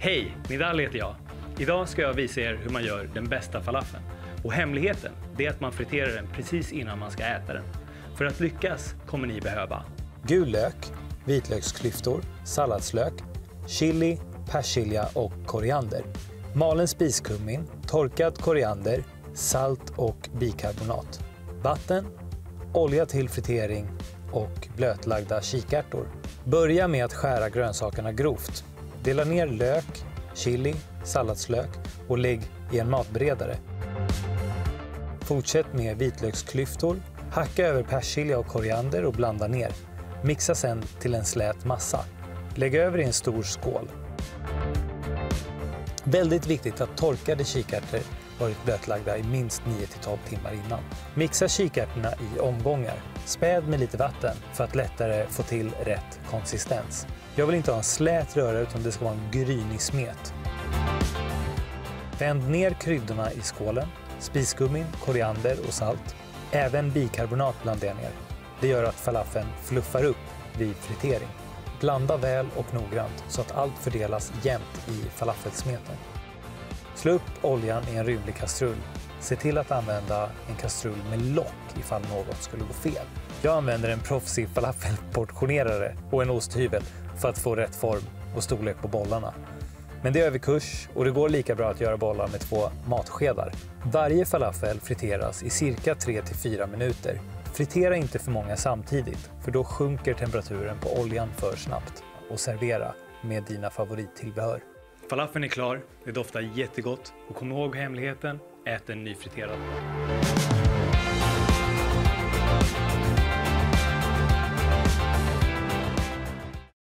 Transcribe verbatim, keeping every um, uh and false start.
Hej, Nidal heter jag. Idag ska jag visa er hur man gör den bästa falafeln. Och hemligheten är att man friterar den precis innan man ska äta den. För att lyckas kommer ni behöva gul lök, vitlöksklyftor, salladslök, chili, persilja och koriander. Malen spiskummin, torkad koriander, salt och bikarbonat. Vatten, olja till fritering och blötlagda kikärtor. Börja med att skära grönsakerna grovt. Dela ner lök, chili, salladslök och lägg i en matberedare. Fortsätt med vitlöksklyftor. Hacka över persilja och koriander och blanda ner. Mixa sedan till en slät massa. Lägg över i en stor skål. Väldigt viktigt att torkade kikärtor varit blötlagda i minst nio till tolv timmar innan. Mixa kikärtorna i omgångar. Späd med lite vatten för att lättare få till rätt konsistens. Jag vill inte ha en slät röra utan det ska vara en grynig smet. Vänd ner kryddorna i skålen. Spiskummin, koriander och salt. Även bikarbonat blandar jag ner. Det gör att falafeln fluffar upp vid fritering. Blanda väl och noggrant så att allt fördelas jämnt i falafelsmeten. Slå upp oljan i en rymlig kastrull. Se till att använda en kastrull med lock ifall något skulle gå fel. Jag använder en proffsig falafelportionerare och en osthyvel för att få rätt form och storlek på bollarna. Men det är överkurs och det går lika bra att göra bollar med två matskedar. Varje falafel friteras i cirka tre till fyra minuter. Fritera inte för många samtidigt, för då sjunker temperaturen på oljan för snabbt. Och servera med dina favorittillbehör. Falafeln är klar, det doftar jättegott och kom ihåg hemligheten, ät en nyfriterad.